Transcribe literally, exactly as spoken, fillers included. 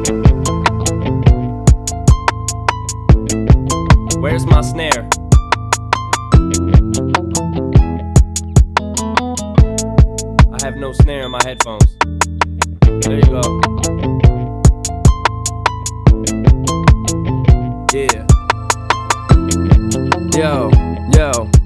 Where's my snare? I have no snare in my headphones. There you go. Yeah. Yo, yo.